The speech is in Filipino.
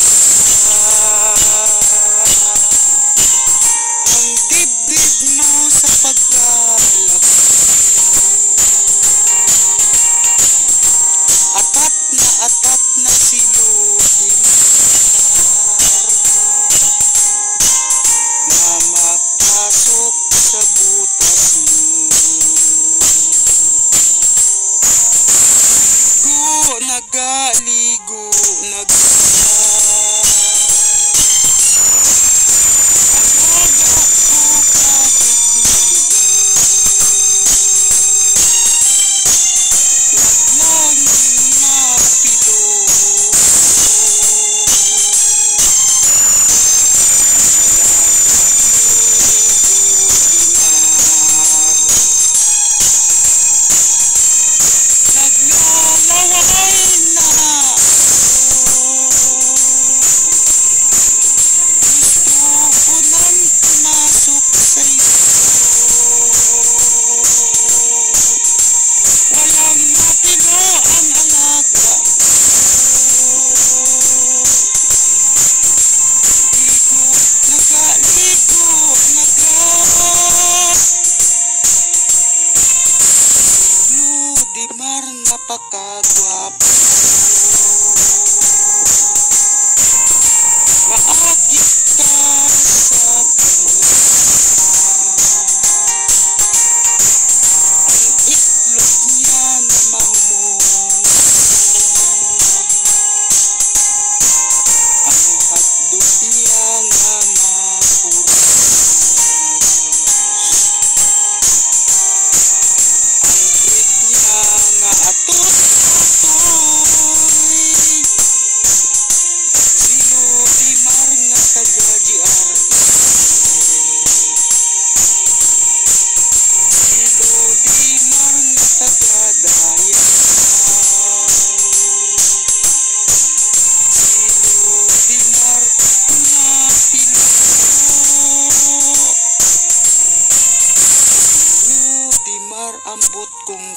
ang dibdib mo sa pagkalap. Atat na si Lodimar na mapasok sa butas mo. Nagaligo, alaga ko kahit maliit, naglanging mapilo. Naglalaway na gusto ko nang pumasok sa'yo. Walang mapilo ang alaga ko. Nagaligo, Lodimar napakagwapo. Maakit ka sa kanya. Ang itlog niya na mahumog. Ang hotdog niya nga mapuros. Ang bread niya nga atot-atoy. Si Lodimar nga taga-GRA. Si Lodimar nga taga-Dayaw. Si Lodimar nga pilo. Si Lodimar ambot kong